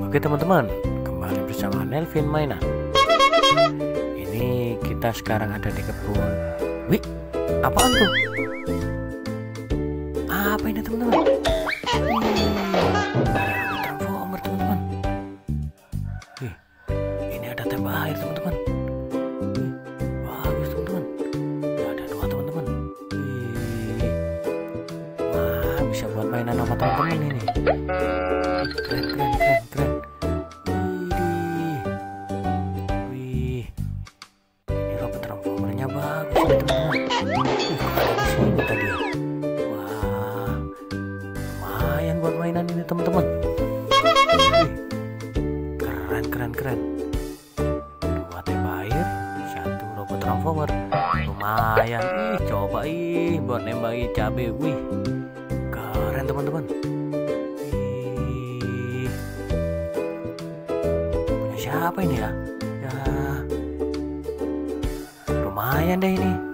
Oke teman-teman, kembali bersama Nelvin Mainan. Ini kita sekarang ada di kebun. Wih, apaan tuh? Apa ini teman-teman? Transformer teman-teman. Wih, ini ada tembak air teman-teman. Wih, bagus teman-teman. Ada dua teman-teman. Wih, wah, bisa buat mainan sama teman-teman ini. Keren, keren, keren, keren. Wih, ini robot transformernya bagus nih teman-teman. Kok ada di sini tadi ya? Wah, lumayan buat mainan ini teman-teman. Wih, keren, keren, keren. Dua tembak air, satu robot transformer. Lumayan. Coba buat nembaki cabai. Wih, keren teman-teman. Siapa ini ya? Ya, lumayan deh ini.